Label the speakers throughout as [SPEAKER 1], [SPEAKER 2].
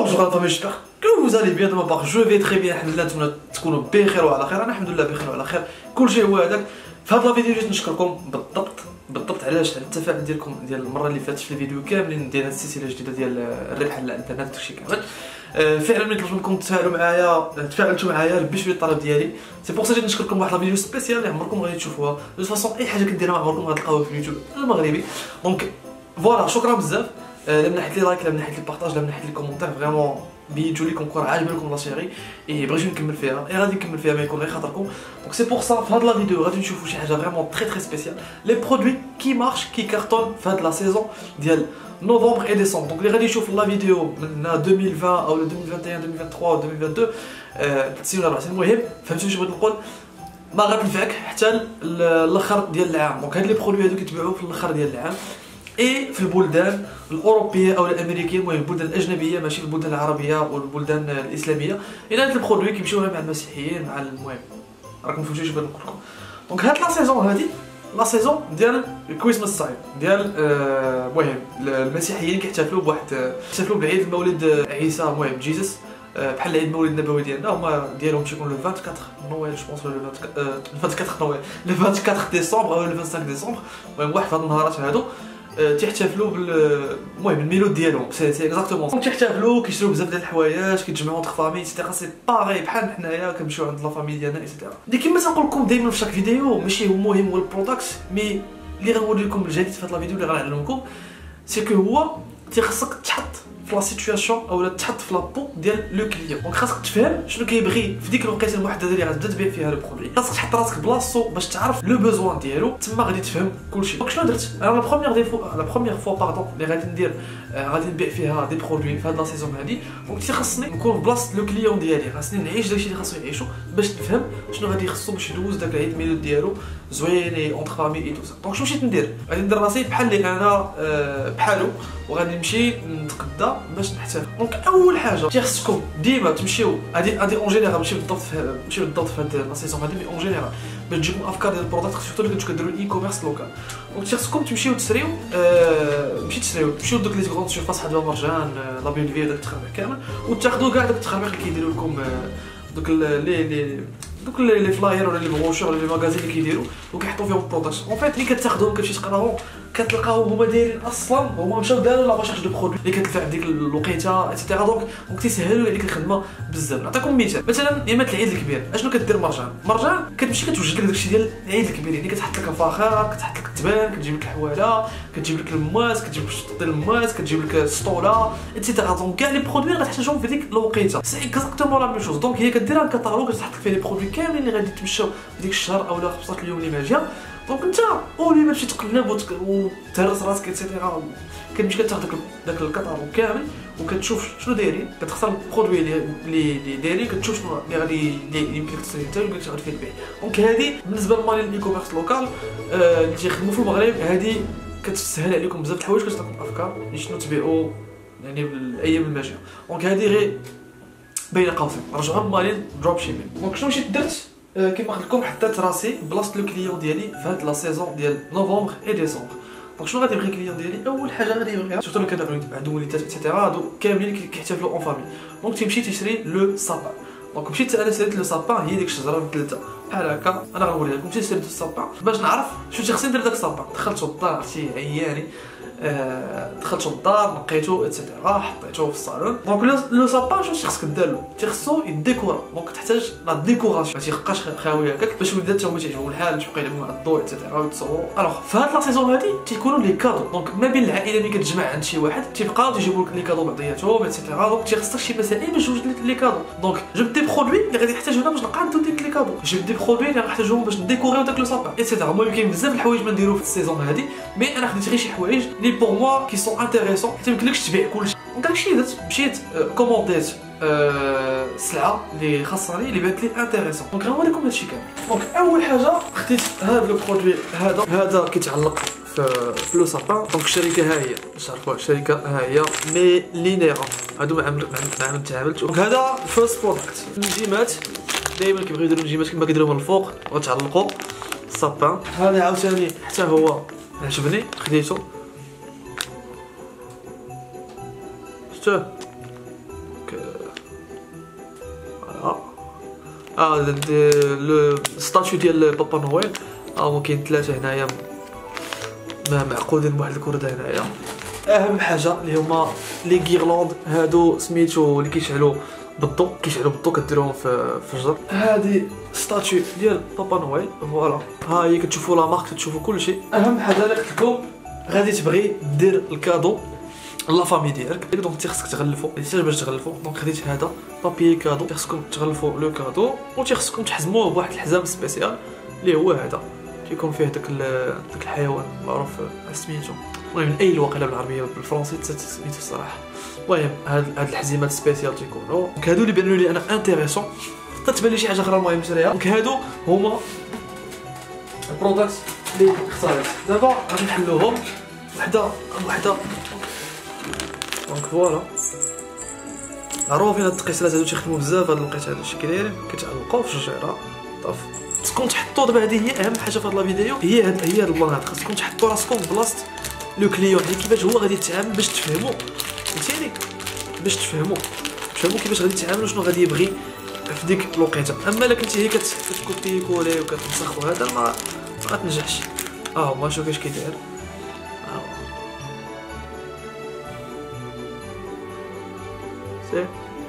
[SPEAKER 1] Bonjour à la famille, j'espère que vous allez bien de ma part. Je vais très bien, alhamdulillah. نتمنى تكونوا بخير وعلى خير. انا الحمد لله بخير وعلى خير. كل شيء هو هذاك. في هذا الفيديو جيت نشكركم بالضبط علاش على التفاعل ديالكم ديال المره اللي فاتت في الفيديو كاملين ديال هذه السلسله الجديده ديال الربح على الانترنت داكشي كامل. فعلا ملي طلبت منكم تفاعلوا معايا تفاعلتوا معايا لبيت شويه الطلب ديالي. سي بور سا جيت نشكركم بواحد الفيديو سبيسيال اللي عمركم غادي تشوفوها. دو فاصون اي حاجه كديرها عمركم غتلقاوها في اليوتيوب المغربي. دونك فوالا شكرا بزاف. لا من ناحيه لي لايك، لا من ناحيه لي بارطاج، لا من ناحيه لي كومونتير. فريمون بينتوا لي كونكور عاجبكم لا سيري اي بغيت نكمل فيها اي غادي نكمل فيها ما يكون غير خاطركم. دونك سي بور سا في هاد لا فيديو غادي نشوفوا شي حاجه فريمون تري سبيسيال، لي برودوي كي مارش كي كارطون في هاد لا سيزون ديال نوفمبر اي ديسمبر. دونك اللي غادي يشوف لا فيديو من 2020 او 2021 2023 او 2022 3 ولا 4 سنين. المهم فهمتوا شنو بغيت نقول، ما غتنفعك حتى الاخر ديال العام. دونك هاد لي برودوي هادو كيتباعوا في الاخر ديال العام اي في البلدان الاوروبيه او الامريكيه، المهم البلدان الاجنبيه ماشي البلدان العربيه والبلدان الاسلاميه. الا هاد البرودوي كيمشيو مع المسيحيين مع المهم راكم فهمتوا اش بغيت نقول لكم. دونك هاد لا سيزون هادي لا سيزون ديال الكريسماس تايم ديال المهم المسيحيين كيحتفلوا بعيد المولد عيسى، المهم جيسس، بحال عيد المولد النبوي ديالنا. هما ديالهم تيكون لو 24 نويل جو بونس، لو 24 نويل، لو 24 ديسمبر او لو 25 ديسمبر. المهم واحد هاد النهارات هادو تيحتفلوا المهم الميلود ديالهم. سي اكزاكتومون تيحتفلوا، كيشريو بزاف ديال الحوايج، كيتجمعوا اونتر فامي ايتترا. سي باغي بحال حنايا كنمشيو عند لا فامي ديالنا ايتترا. اللي كيما تنقول لكم دائما في شاك فيديو ماشي هو المهم هو البروداكت، مي اللي غنوري لكم الجديد في هاد لا فيديو اللي غنعلمكم سي كو هو تيخصك تحط في لا سيتوياسيون اولا تحط في لابو ديال لو كليون. دونك خاصك تفهم شنو كيبغي في ديك الوقيته المحدده اللي غتبدا تبيع فيها لو برودوي. خاصك تحط راسك بلاصتو باش تعرف لو بوزوان ديالو، تما غادي تفهم كلشي. دونك شنو درت انا لا بروميير فوا باردون اللي غادي ندير غادي نبيع فيها دي برودوي في هاد لا سيزون هادي. دونك تيخصني نكون في بلاصه لو كليون ديالي، خاصني نعيش داكشي اللي خاصو يعيشو باش نفهم شنو غادي يخصو باش يدوز داك العيد ميلود ديالو زوين اونتر فامي اي تو سا. دونك شنو مشيت ندير؟ غادي ندير راسي بحال اللي انا بحالو وغادي نمشي نتقدى باش نحتفل. دونك اول حاجه تيخصكم ديما تمشيو هادي اون جينيرال ماشي بالضبط في هاد لا سيزون هادي، مي اون جينيرال باش تجيكم افكار ديال البروداكت سورتو اللي كديروا الاي كوميرس لوكال. دونك تيخصكم تمشيو تشريو تمشيو لدوك لي غروند سيرفاس حدا مرجان لا بيل في داك التخربيق كامل، وتاخذوا كاع داك التخربيق اللي كيديروا لكم دوك لي فلاير ولا لي بروشور ولا لي ماغازين اللي كيديروا وكيحطوا فيهم البرودكت. اون فيت اللي كتاخذهم كتمشي تقراهم كتلقاهم هما دايرين اصلا هما مشاو داروا لا ريشيرش دو برودوي اللي كتنفع في ديك الوقيته ايتترا. دونك تيسهلوا عليك الخدمه بزاف. نعطيكم مثلا يامات العيد الكبير اشنو كدير مرجان كتمشي كتوجد لك داكشي ديال العيد الكبير، يعني كتحط لك الفخار، كتحط لك التبان، كتجيب لك الحواله، كتجيب لك المواس، كتجيب لك الشطه ديال المواس، كتجيب لك السطوله ايتترا. دونك كاع لي برودوي غتحتاجهم في ديك الوقيته. سي اكزاكتومون لا ميم شوز. دونك هي كدير ان كاتالوج تحط لك فيه لي برودوي كاملين اللي غادي تمشاو في ديك الشهر اولا 15 اليوم اللي ماجيه. دونك انت اولي ما تمشي تقلب وتهرس راسك ايتترا، كتمشي كتاخذ داك الكاتالوج كامل وكتشوف شنو دايرين، كتختار البرودوي اللي دايرين، كتشوف شنو اللي غادي يمكن لك تشري حتى اللي غادي فيه البيع. دونك هذه بالنسبه للمالين الاي كوميرس لوكال اللي تيخدموا في المغرب، هذه كتسهل عليكم بزاف د الحوايج، كتعطيكم افكار شنو تبيعوا يعني بالايام الماجيه. دونك هذه غير بين قوسين رجعوا للمالين دروب شيبين. دونك شنو مشيت درت كيما قلت لكم، حطيت راسي بلاصه لو كليون ديالي في هاد لا سيزون ديال نوفمبر اي ديسمبر. دونك شنو غادي يبغي الكليون ديالي؟ اول حاجه غادي يبغيها سورتو اللي كانوا عندهم وليدات ايتترا، هادو كاملين كيحتفلوا اون فامي. دونك تيمشي تيشري لو سابان. دونك مشيت انا شريت لو سابان، هي ديك الشجره مثلثه بحال هكا، انا غنوريها لكم. مشيت شريت السابان باش نعرف شنو تيخصني ندير داك السابان. دخلت للدار شي عياني، دخلت للدار نقيتو ايتترا حطيتوه في الصالون. دونك لو سابان شنو خصك دير له؟ تيخصو يديكورا. دونك تحتاج لا ديكوراسيون، ما تيبقاش خاوي هكاك باش الوليدات هما تيعجبهم الحال، تبقى يلعبوا مع الضوء ايتترا ويتصوروا. الوغ في هاد لا سيزون هادي تيكونوا لي كادو. دونك ما بين العائله ملي كتجمع عند شي واحد تيبقاو تيجيبوا لك لي كادو بعضياتهم ايتترا. دونك تيخصك شي مسائل باش توجد لي كادو. دونك جبت دي برودوي اللي غادي يحتاجونا باش نقادو ديك لي كادو، جبت دي برودوي اللي غنحتاجوهم باش نديكوريو داك لو سابان ايتترا. المهم كاين بزاف الحوايج ما نديرو في السيزون هادي، مي انا خديت غير شي حوايج اللي بور موا كي سون انتريسون حتى ميمكنلكش تبيع كلشي. دونك داكشي درت، مشيت كومونديت سلعه اللي خاصني اللي بانت لي انتريسون. دونك غنوريكم هادشي كامل. دونك اول حاجه خديت هذا لو برودوي، هذا كيتعلق في لو سابان. دونك الشركه ها هي باش تعرفوها، الشركه ها هي ميلينيرا، هادو مع من تعاملت. دونك هذا فيرست برودكت. النجيمات دائما كيبغيو يديروا النجيمات كما كيديروهم من الفوق وتعلقوا السابان. هذا عاوتاني حتى هو عجبني خديته. شفتوه دونك فوالا لو ستاتيو ديال بابا نويل هما كاين 3 هنايا معقودين بواحد الكرده هنايا. اهم حاجه اللي هما لي غيرلاند هادو سميتو اللي كيشعلوا بالضوء كديروهم في الجدر. هذه ستاتيو ديال بابا نويل فوالا، ها هي كتشوفوا لا مارك كتشوفوا كلشي. اهم حاجه اللي قلت لكم غادي تبغي دير الكادو لا فامي ديالك، دونك خصك تغلفوا باش تغلفوا. دونك خديت هذا بابي كادو، خصكم تغلفوا لو كادو وخصكم تحزموه بواحد الحزام سبيسيال اللي هو هذا كيكون فيه داك الحيوان معروف سميتو، المهم اي لغه بالعربيه بالفرنسي سميتو الصراحه. المهم هاد الحزيمات سبيسيال تيكونوا دونك هادو اللي بانوا لي انا انتريسون، حتى تبان لي شي حاجه اخرى المهم نشريها. دونك هادو هما البرودكت اللي اختاريت. دابا غادي نحلوهم وحده بوحده. دونك فوالا معروفين هاد التقيسات هادو تيخدموا بزاف. هاد الوقيته هادو شي كدايرين كيتعلقوا في الشجره صافي. خصكم تحطوا دابا هذه هي اهم حاجه في هاد الفيديو، هي هاد البلان هذا. خصكم تحطوا راسكم بلاصه لو كليون، يعني كيفاش هو غادي يتعامل باش تفهموا، فهمتيني، باش تفهموا كيفاش غادي يتعامل وشنو غادي يبغي في ديك الوقيته. اما الا كنتي هي كتكوبي كولي وكتنسخ وهذا ما غتنجحش. هما شوف كيفاش كيداير. سي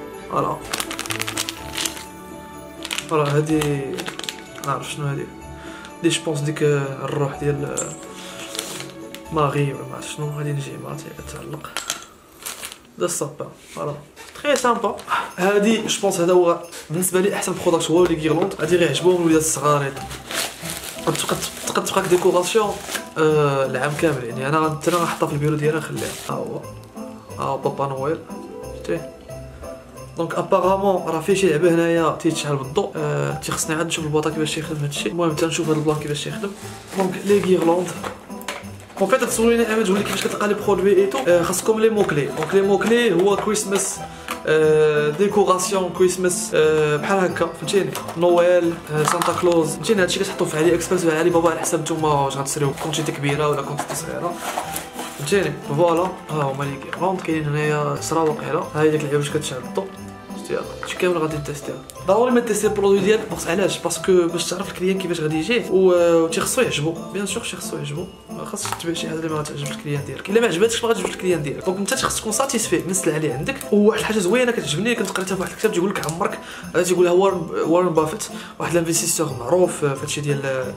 [SPEAKER 1] فوالا هادي نعرف شنو هادي دي جوبونس ديك الروح ديال ماغي ولا ما عرفت شنو. غادي نجي مراتي كتعلق دا الصابان فوالا تري سامبا. هادي جوبونس هذا هو بالنسبه لي احسن برودكت هو لي غيرلاند. غادي غير يعجبهم الوليدات الصغار هذا، تبقى ديكوراسيون العام كامل. يعني انا غنحطها في البيرو ديالي نخليها. هو بابا نويل شتي. دونك ابارامون راه فيه شي لعبه هنايا تيتشعل بالضوء. تيخصني عاد نشوف البوطه كيفاش تيخدم هادشي. المهم تنشوف هاد البلان كيفاش تيخدم. دونك لي غيرلاند اون فيت تسوليني اما تقول لي كيفاش كتلقى لي برودوي ايتو. خاصكم لي موكلي. دونك لي موكلي هو كريسماس ديكوراسيون كريسماس بحال هكا فهمتيني، نويل سانتا كلوز فهمتيني. هادشي كتحطو في علي اكسبريس ولا علي بابا على حسب نتوما واش غتشريو كونتيتي كبيره ولا كونتيتي صغيره فهمتيني. فوالا هما لي غيرلاند كاينين هنايا 10 واقيلا. ها هي ديك اللعبه باش كتشعل بالضوء. هادشي كامل غادي نتيستيها. ضروري ما تيستي البرودوي ديالك علاش؟ باسكو باش تعرف الكليان كيفاش غادي يجي وتيخصو يعجبو. بيان سور خصو يعجبو، خاصك تبيع شي حاجه اللي ما تعجبش الكليان ديالك. الا ما عجباتكش ما غاتعجبش الكليان ديالك. دونك انت خصك تكون ساتيسفي من السلعه اللي عندك. وواحد الحاجه زوينه كتعجبني كنت قريتها في واحد الكتاب تيقول لك عمرك هذا تيقولها وارن بافيت، واحد الانفستيسور معروف في هادشي ديال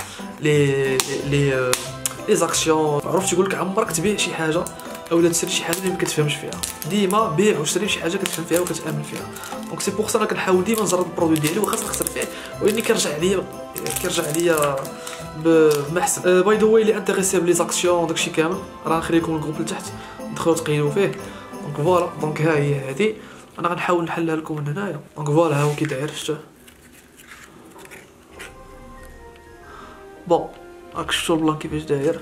[SPEAKER 1] لي زاكسيون معروف. تيقول لك عمرك تبيع شي حاجه اولا تشري شي حاجه اللي ما كتفهمش فيها. ديما بيع وشري شي حاجه كتفهم فيها وكتامن فيها. دونك سي بوغ سا انا كنحاول ديما نجرب البرودوي ديالي واخا نخسر فيه ولكن كيرجع عليا بمحسن. باي ذا واي اللي انتريسي بلي زاكسيون داكشي كامل راه نخلي لكم الجروب لتحت دخلوا تقيلوا فيه. دونك فوالا دونك ها هي هذه انا غنحاول نحلها لكم من هنايا. دونك فوالا ها هو كي داير شفتوه. بون راك شفتوا البلان كيفاش داير.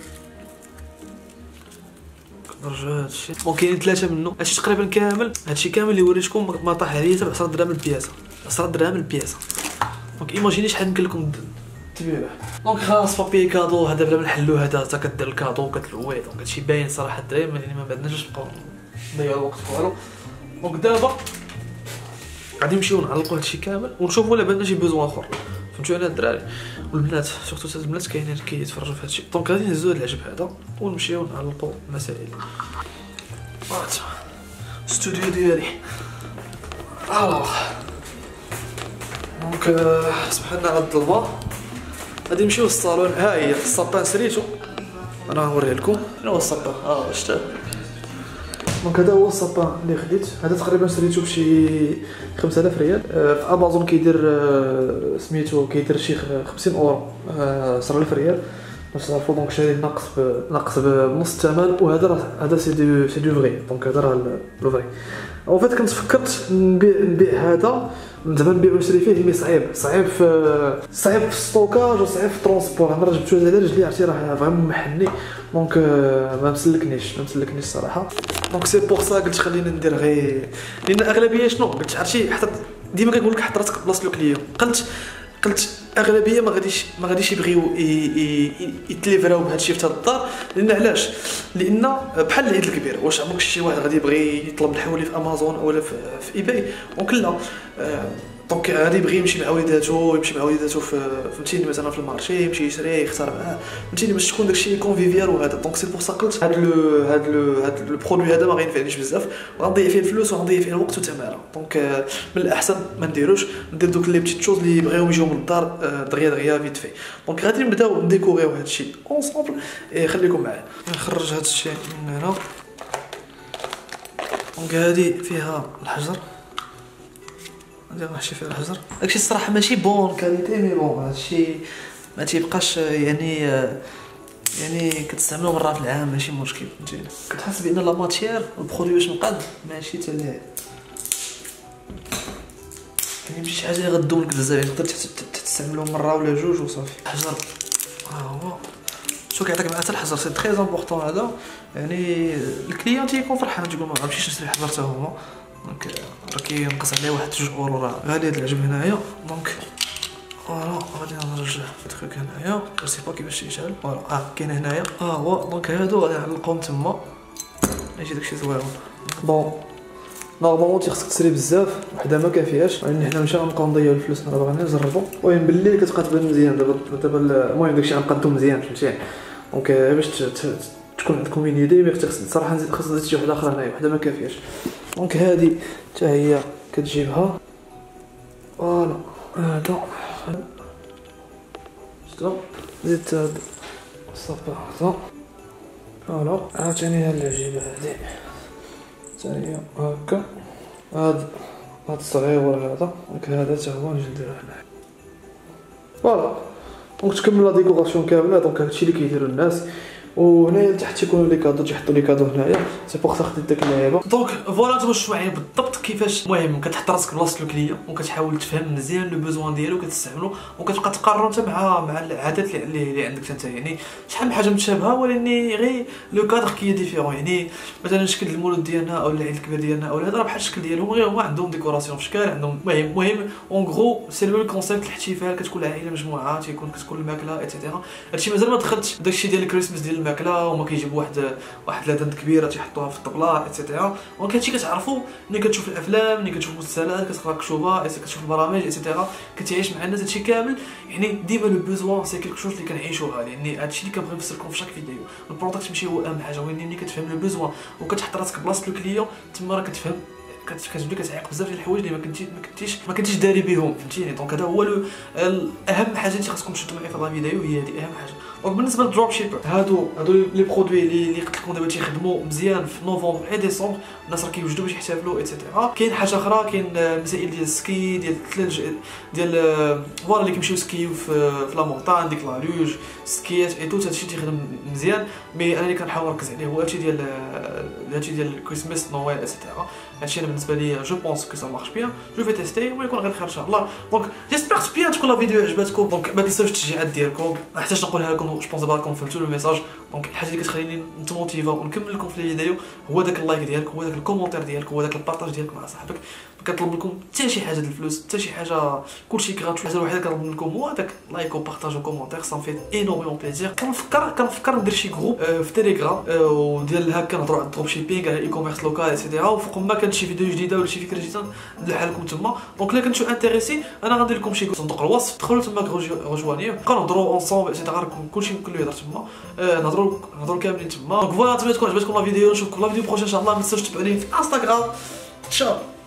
[SPEAKER 1] نرجعو هادشي. بون كاينين 3 منه. هادشي تقريبا كامل، هادشي كامل اللي وريتكم ما طاح عليا حتى ب 10 دراهم البياسه. 10 دراهم البياسه. دونك ايماجيني شحال يمكن لكم تبيعوه. دونك خلاص بابي كادو هذا بلا ما نحلو هذا حتى كدير الكادو وكتلويه. دونك هادشي باين صراحه الدراري يعني ما بعدناش نبقاو نضيعوا الوقت والو. دونك دابا غادي نمشيو نعلقوا هادشي كامل ونشوفوا الا بان شي بوزوان اخر. فهمتوا انا الدراري والبنات سورتو البنات كاينين كيتفرجوا في هادشي. دونك غادي نهزو هاد العجب هذا ونمشيو نعلقوا المسائل. استوديو ديالي دونك سبحان على الظلمه. غادي نمشيو للصالون. ها هي الصابان سريتو انا غنوريه لكم. شنو هو الصابان؟ شتا دونك هذا هو الصابان اللي خديت. هذا تقريبا سريتو بشي 5000 ريال في امازون. كيدير سميتو كيدير شي 50 اورو 10000 ريال باش تعرفوا. دونك شاري ناقص بنص الثمن. وهذا سي دو فري. دونك هذا راه لو فري. اون فيت كنت فكرت نبيع هذا زعما نبيع ونشري فيه مي صعيب في الستوكاج وصعيب في الترونسبور. انا جبتو على رجلي عرفتي راه فريمون محني. دونك ما مسلكنيش الصراحه. دونك سي بوغ سا قلت خلينا ندير غير لان اغلبيه شنو قلت عرفتي حتى ديما كنقول لك حط راسك بلاصه لو كليون. قلت قلت اغلبيه ما غاديش يبغيو يتليفراو بهذا الشيء في هذا الدار. لان علاش؟ لان بحال العيد الكبير، واش عمرك شي واحد غادي يبغي يطلب الحوالي في امازون ولا في ايباي؟ دونك لا، دونك غادي يبغي يمشي مع وليداتو فهمتيني مثلا في المارشي، يمشي يشري يختار معاه فهمتيني باش تكون داكشي كونفيفيال وهذا. دونك سي بور سا قلت هاد لو برودوي هذا ما غينفعنيش بزاف، وغنضيع فيه الفلوس وغنضيع فيه الوقت والتماره. دونك من الاحسن ما نديروش، ندير دوك لي بتيت شوز اللي يبغيو يجيو من الدار دغيا فيت في. دونك غادي نبداو نديكوريو هذا الشيء اونصومبل. خليكم معايا. نخرج هذا الشيء من هنا. دونك هذه فيها الحجر، ندير نحشي فيها الحجر. داكشي الصراحه ماشي بون كاليتي، مي بون هادشي ما تيبقاش يعني كتستعملو مره في العام ماشي مشكل فهمتيني. كتحس بان لا ماتيير البرودوي باش نقاد ماشي حتى ليه، يعني ماشي شي حاجه اللي غدوم لك بزاف، يعني تقدر تستعملو مره ولا جوج وصافي. الحجر ها هو شو كيعطيك معاه حتى الحجر، سي تري امبورطون هذا. يعني الكليون تيكون فرحان تيقول ما غنمشيش نشري حجر حتى هو. دونك راه كينقص عليه واحد 2 اورو، راه غالي هاد العجب هنايا. دونك فوالا غادي نرجع التخيك هنايا، جو سي با كيفاش يشعل. فوالا كاين هنايا هو. دونك هادو غادي نعلقهم تما يجي داكشي زويون. بون نورمالمون تيخصك تسري بزاف، وحده ما كافياش، لان حنا مشينا نبقاو نضيعو الفلوس. انا باغي نجربو، المهم بالليل كتبقى تبان مزيان. دابا المهم داكشي غنقادو مزيان فهمتي. دونك باش تكون عندكم اون ايدي، مي خصك صراحه خاص نزيد شي وحده اخرى هنايا، وحده ما كافياش. دونك هادي حتى هي كتجيبها فوالا. هذا شتا زيد هاد الصبا هذا فوالا. عاوتاني هاد العجيبه هادي حتى هي هكا. هاد الصغيور هذا، دونك هذا حتى هو نجي نديرو هنايا فوالا. دونك تكمل لا ديكوراسيون كامله. دونك هادشي اللي كيديروا الناس. وهنايا تحت تيكونوا لي كادو، تيحطوا لي كادو هنايا، سي بوغ سا خديت داك اللعيبه. دونك فوالا نتوما شفتوا معايا بالضبط كيفاش. المهم كتحط راسك بلاصه الكليون وكتحاول تفهم مزيان لو بوزوان ديالو كتستعملو، وكتبقى تقارن انت مع العادات اللي عندك انت. يعني شحال من حاجه متشابهه، ولكن غير لو كادر كي ديفيرون. يعني مثلا شكل المولود ديالنا او العيد الكبير ديالنا او هذا راه بحال الشكل ديالهم، غير هما عندهم ديكوراسيون في شكل عندهم. المهم اون غرو سي لو كونسيبت الاحتفال. كتكون العائله مجموعه، كتكون الماكله ايتترا. هادشي مازال ما دخلتش داكشي ديال الكريسماس ديال الماكله، وما كيجيبوا واحد لادند كبيره تيحطوها في الطبله ايتترا. دونك هادشي كتعرفوا ملي كتشوف الافلام، ملي كتشوف المسلسلات، كتقرا كتشوفها، كتشوف البرامج ايتترا، كتعيش مع الناس. هادشي كامل يعني ديما لو بوزوان سي كيلك شوز اللي كنعيشوها. لان هادشي اللي كنبغي نفسر لكم في شاك فيديو. البرودكت ماشي هو اهم حاجه، ولكن ملي كتفهم لو بوزوان وكتحط راسك بلاصه الكليون تما راه كتفهم. كتبدا كتعيق بزاف ديال الحوايج اللي ما كنتيش داري بهم فهمتيني. دونك هذا هو اهم حاجه اللي خاصكم تشدوا معايا في لا فيديو، هي هذه اهم حاجه. دونك بالنسبه للدروب شيبر، هادو لي برودوي اللي قلت لكم دابا تيخدموا مزيان في نوفمبر اي ديسمبر. الناس راه كيوجدوا باش يحتفلوا ايتترا. كاين حاجه اخرى، كاين المسائل ديال السكي، ديال الثلج، ديال فوالا اللي كيمشيو سكيو في لا مونطان، ديك لا لوج سكيات اي توت. هادشي تيخدم مزيان، مي انا اللي كنحاول نركز عليه هو هادشي ديال الكريسماس نويل ايتترا. هادشي انا بالنسبه لي جو بونس كو سا مارش بيان، جو في تيستي ويكون غير خير ان شاء الله. دونك جيسبر بيان تكون لا فيديو عجباتكم. دونك ما تنساوش التشجيعات ديالكم، ما نحتاجش نقولها لكم، جو بونس راكم فهمتوا لو ميساج. دونك الحاجه اللي كتخليني نتموتيفا ونكمل لكم في الفيديو هو داك اللايك ديالك، هو داك الكومونتير ديالك، هو داك البارطاج ديالك مع صاحبك. كنطلب لكم حتى شي حاجه ديال الفلوس، حتى شي حاجه، كلشي كغاتوي. الحاجه الوحيده كنطلب لكم هو داك لايك وبارطاج وكومونتير، سا فيت انورمون بليزير. كنفكر ندير شي جروب في تيليجرام وديال هكا نهضروا على الدروب شيبينغ، على الاي كوميرس لوكال ايتترا. وفوق ما كانت شي فيديو جديده ولا شي فكره جديده نديرها لكم تما. دونك الا كنتو انتريسي انا غندير لكم شي صندوق الوصف، دخلوا تما رجوانيه، بقاو نهضروا اونصومبل ايتترا. كلشي يمكن له يهضر تما، نهضروا كاملين تما. دونك فوالا، نتمنى تكون عجبتكم لا فيديو. نشوفكم لا فيديو بروشين ان شاء الله. ما تنساوش تبعوني في انستغرام. تشاو.